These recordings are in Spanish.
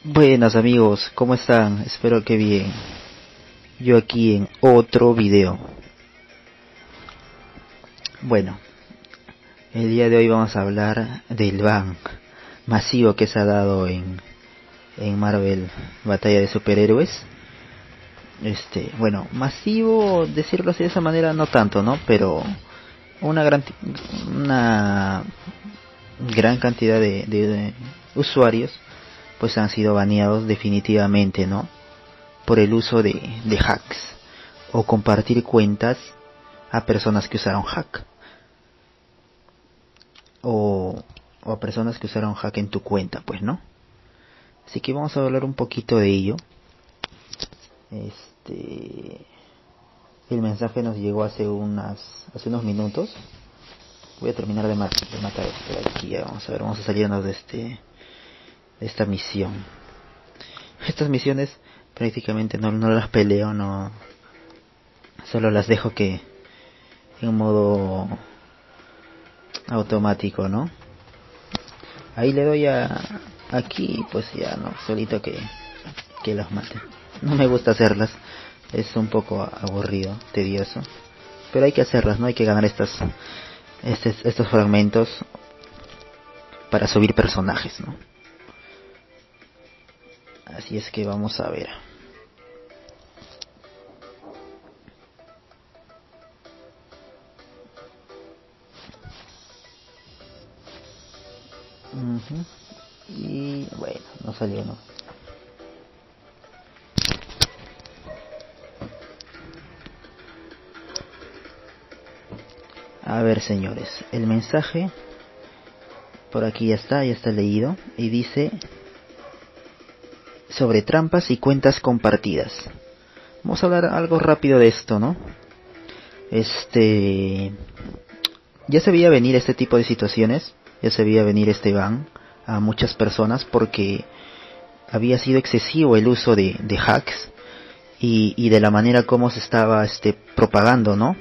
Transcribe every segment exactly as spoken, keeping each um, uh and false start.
Buenas amigos, ¿cómo están? Espero que bien. Yo aquí en otro video. Bueno, el día de hoy vamos a hablar del ban masivo que se ha dado en, en Marvel Batalla de Superhéroes. Este, bueno, masivo, decirlo así de esa manera, no tanto, ¿no? Pero una gran, una gran cantidad de, de, de usuarios pues han sido baneados definitivamente, ¿no? Por el uso de, de hacks o compartir cuentas a personas que usaron hack o, o a personas que usaron hack en tu cuenta, pues, ¿no? Así que vamos a hablar un poquito de ello. Este, el mensaje nos llegó hace unas hace unos minutos. Voy a terminar de, matar, de matar esto de aquí. Vamos a ver, vamos a salirnos de este de esta misión. Estas misiones prácticamente no, no las peleo, no, solo las dejo que en modo automático, ¿no? Ahí le doy a aquí, pues ya no, solito que que los mate. No me gusta hacerlas, es un poco aburrido, tedioso, pero hay que hacerlas, no hay que ganar estas estos, estos fragmentos para subir personajes, ¿no? Así es que vamos a ver. Uh-huh. Y bueno, no salió, ¿no? A ver, señores, el mensaje por aquí ya está, ya está leído y dice sobre trampas y cuentas compartidas. Vamos a hablar algo rápido de esto, ¿no? Este, ya se veía venir este tipo de situaciones, ya se veía venir este ban a muchas personas porque había sido excesivo el uso de, de hacks y, y de la manera como se estaba este propagando, ¿no?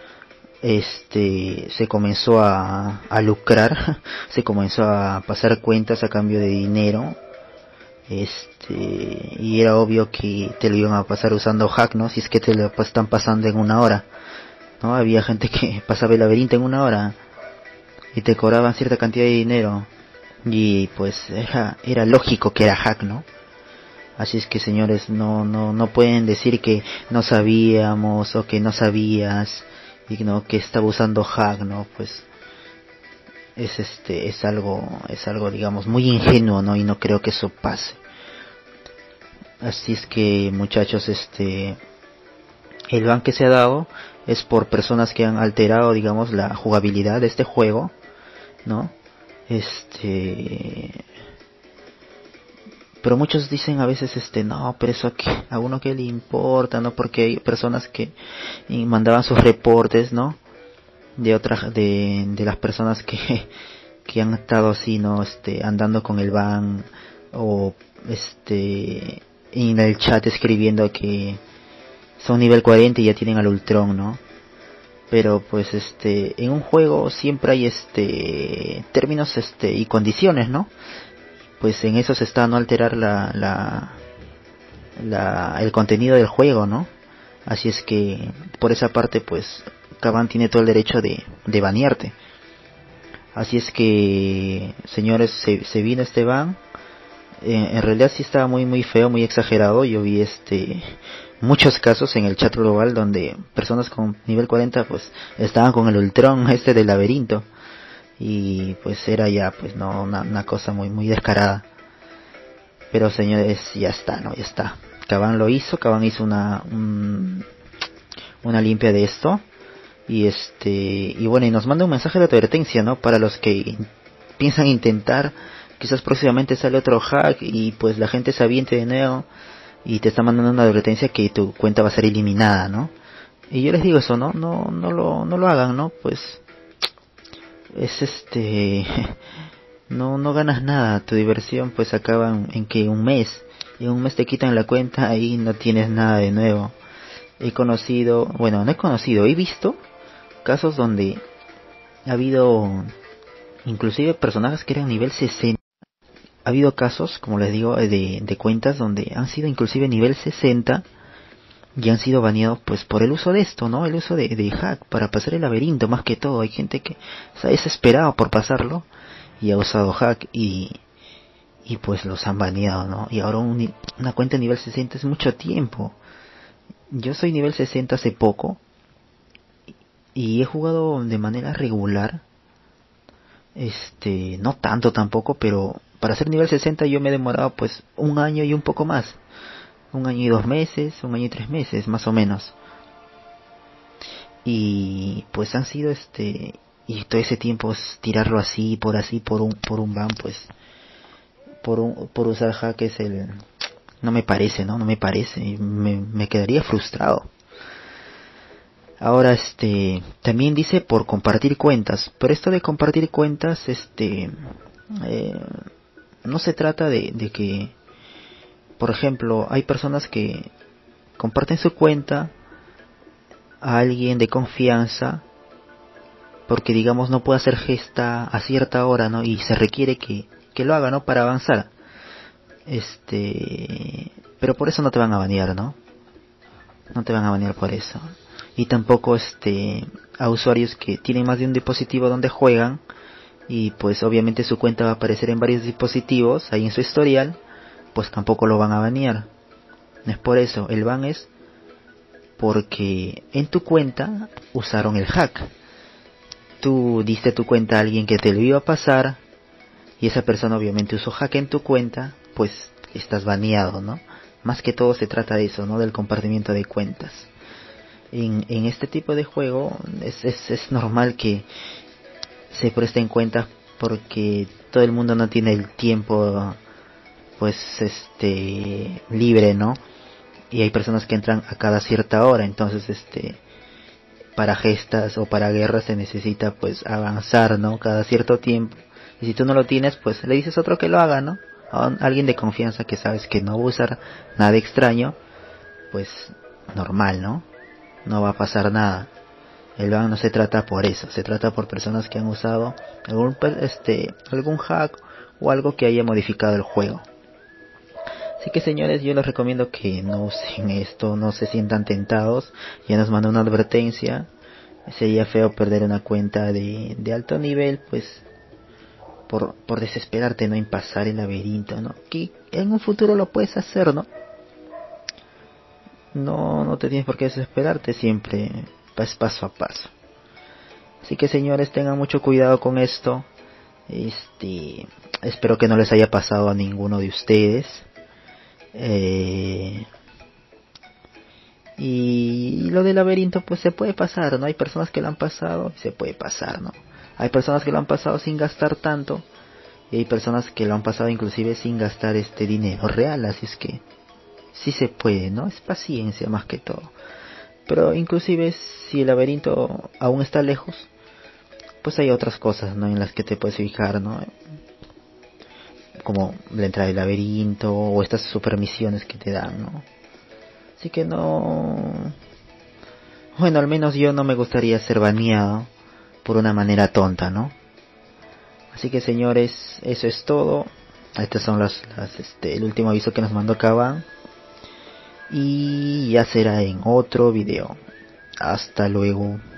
Este, se comenzó a, a lucrar, se comenzó a pasar cuentas a cambio de dinero, este, y era obvio que te lo iban a pasar usando hack, ¿no? Si es que te lo están pasando en una hora, ¿no? Había gente que pasaba el laberinto en una hora y te cobraban cierta cantidad de dinero y pues era, era lógico que era hack, ¿no? Así es que, señores, no, no, no pueden decir que no sabíamos o que no sabías y no que estaba usando hack, ¿no? Pues es este es algo es algo digamos muy ingenuo, ¿no? Y no creo que eso pase. Así es que, muchachos, este el ban que se ha dado es por personas que han alterado, digamos, la jugabilidad de este juego, ¿no? Este pero muchos dicen a veces, este, no, pero eso que a uno que le importa, ¿no? Porque hay personas que mandaban sus reportes, ¿no? De otras, de, de las personas que, que han estado así, ¿no? Este, andando con el ban, o, este, en el chat escribiendo que son nivel cuarenta y ya tienen al Ultron, ¿no? Pero pues, este, en un juego siempre hay, este, términos, este, y condiciones, ¿no? Pues en eso se está, no alterar la, la, la, el contenido del juego, ¿no? Así es que, por esa parte, pues, Caban tiene todo el derecho de, de banearte. Así es que, señores, se, se vino este ban. Eh, en realidad sí estaba muy, muy feo, muy exagerado. Yo vi este, muchos casos en el chat global donde personas con nivel cuarenta, pues, estaban con el Ultron este del laberinto. Y pues era ya pues no una, una cosa muy muy descarada, pero señores, ya está, no ya está. Caban lo hizo, Caban hizo una un, una limpia de esto y este y bueno, y nos manda un mensaje de advertencia, ¿no? Para los que piensan intentar, quizás próximamente sale otro hack y pues la gente se aviente de nuevo y te está mandando una advertencia que tu cuenta va a ser eliminada, ¿no? Y yo les digo eso, no no no lo no lo hagan, ¿no? Pues es este no no ganas nada, tu diversión pues acaba en, en que un mes, en un mes te quitan la cuenta y no tienes nada de nuevo. He conocido, bueno, no he conocido, he visto casos donde ha habido inclusive personajes que eran nivel sesenta ha habido casos, como les digo, de, de cuentas donde han sido inclusive nivel sesenta y han sido baneados pues por el uso de esto, ¿no? El uso de, de hack para pasar el laberinto, más que todo. Hay gente que se ha desesperado por pasarlo y ha usado hack y, y pues los han baneado, ¿no? Y ahora un, una cuenta nivel sesenta es mucho tiempo. Yo soy nivel sesenta hace poco y he jugado de manera regular. Este, no tanto tampoco, pero para ser nivel sesenta yo me he demorado pues un año y un poco más. Un año y dos meses, un año y tres meses, más o menos. Y pues han sido este, y todo ese tiempo es tirarlo así, por así, por un, por un ban, pues, por un, por usar hack es el, no me parece, ¿no? No me parece, me, me quedaría frustrado. Ahora, este, también dice por compartir cuentas, pero esto de compartir cuentas, este, eh, no se trata de, de que, por ejemplo, hay personas que comparten su cuenta a alguien de confianza porque digamos no puede hacer gesta a cierta hora, ¿no? Y se requiere que, que lo haga, ¿no? Para avanzar. Este, pero por eso no te van a banear, ¿no? No te van a banear por eso. Y tampoco este a usuarios que tienen más de un dispositivo donde juegan y pues obviamente su cuenta va a aparecer en varios dispositivos ahí en su historial, pues tampoco lo van a banear. No es por eso, el ban es porque en tu cuenta usaron el hack. Tú diste tu cuenta a alguien que te lo iba a pasar y esa persona obviamente usó hack en tu cuenta, pues estás baneado, ¿no? Más que todo se trata de eso, ¿no? Del compartimiento de cuentas. En, en este tipo de juego es, es, es normal que se presten cuentas porque todo el mundo no tiene el tiempo pues este libre, ¿no? Y hay personas que entran a cada cierta hora, entonces este para gestas o para guerras se necesita pues avanzar, ¿no? Cada cierto tiempo. Y si tú no lo tienes, pues le dices a otro que lo haga, ¿no? A alguien de confianza que sabes que no va a usar nada extraño, pues normal, ¿no? No va a pasar nada. El ban no se trata por eso, se trata por personas que han usado algún este algún hack o algo que haya modificado el juego. Así que señores, yo les recomiendo que no usen esto, no se sientan tentados. Ya nos mandó una advertencia. Sería feo perder una cuenta de, de alto nivel, pues por, por desesperarte, ¿no? En pasar el laberinto, ¿no? Que en un futuro lo puedes hacer, ¿no? No, no te tienes por qué desesperarte, siempre es paso a paso. Así que señores, tengan mucho cuidado con esto. Este, espero que no les haya pasado a ninguno de ustedes. Eh, y lo del laberinto pues se puede pasar, ¿no? Hay personas que lo han pasado y se puede pasar, ¿no? Hay personas que lo han pasado sin gastar tanto y hay personas que lo han pasado inclusive sin gastar este dinero real, así es que sí se puede, ¿no? Es paciencia más que todo. Pero inclusive si el laberinto aún está lejos, pues hay otras cosas, ¿no? En las que te puedes fijar, ¿no? Como la entrada del laberinto o estas super misiones que te dan, ¿no? Así que no, bueno, al menos yo no me gustaría ser baneado por una manera tonta, ¿no? Así que señores, eso es todo. Estos son las, las este, el último aviso que nos mandó Kaban y ya será en otro video. Hasta luego.